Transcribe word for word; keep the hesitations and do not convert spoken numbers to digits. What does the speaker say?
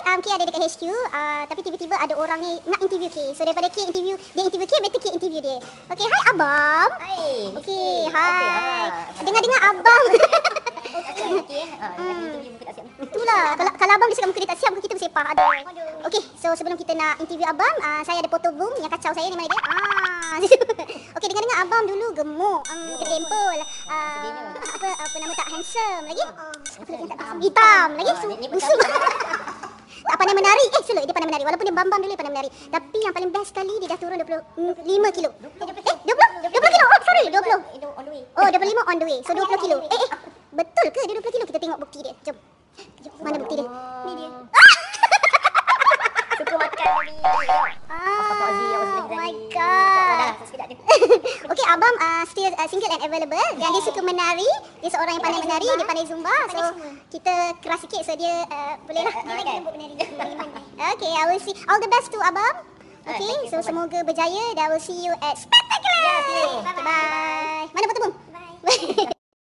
um, K ada dekat H Q, uh, tapi tiba-tiba ada orang ni nak interview K. So daripada K interview, dia interview K, better K interview dia. Okay, hai Abang. Hai. Okay, hai. Dengar-dengar Abang. Okey, ah, interview muka tak siap. Itulah, kalau, kalau Abang dia cakap muka dia tak siap, muka kita bersepah. Aduh. Okay, so sebelum kita nak interview Abang, uh, saya ada photo boom yang kacau saya ni, mana dia? Ah. Okay, dengar-dengar Abang dulu gemuk, um, kedempul. Uh, apa apa nama tak handsome lagi? Apa lagi tak handsome? Hitam lagi. Busuk. Tak pandai menari. Eh, selok dia pandai menari. Walaupun dia bambam dulu dia pandai menari. Tapi yang paling best sekali dia dah turun dua puluh lima kilo. Eh, dua puluh? dua puluh kilo. Oh, sorry, dua puluh. Oh, dua puluh lima on the way. So dua puluh kilo. Eh, eh. Betul ke dia dua puluh kilo? Kita tengok bukti dia. Jom. Mana bukti dia? Ni dia. Suka makan ni. Ah, oh my god. Okay, Abang uh, still uh, single and available. Dan dia suka menari. Dia seorang yang pandai menari. Dia pandai zumba. So, kita keras sikit so dia uh, boleh lah. Dia lagi lembut menari. Okay, I will see. All the best to Abang. Okay, so semoga berjaya. Dan I will see you at Spectacular.